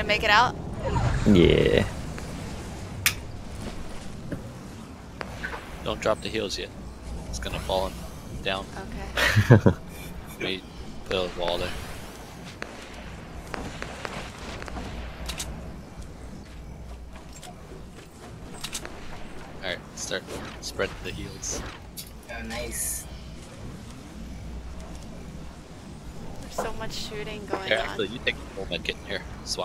gonna make it out? Yeah. Don't drop the heels yet. It's gonna fall down. Okay. Maybe put a wall there. Alright, start spreading the heels. Oh, nice. There's so much shooting going Here, on. actually, you take the full medkit. Here, swap.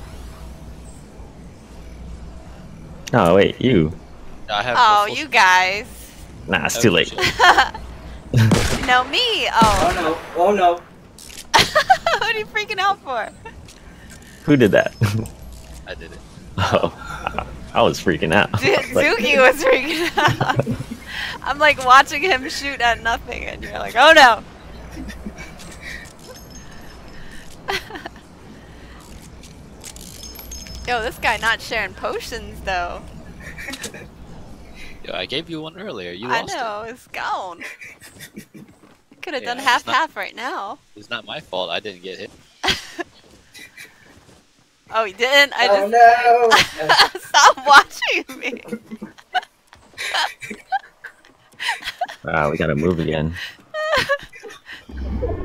Oh wait, you. I have Oh, the full you guys. Nah, it's too late. No, me. Oh. Oh no. Oh no. What are you freaking out for? Who did that? I did it. Oh, I was freaking out. Dookie was freaking out. I'm like watching him shoot at nothing, and you're like, oh no. Yo, this guy not sharing potions though. Yo, I gave you one earlier. You I lost know, it's gone. Could have Yeah, done it's not- half right now. it. It's not my fault. I didn't get hit. Oh, he didn't? I Oh just no. stop watching me. Wow, we gotta move again.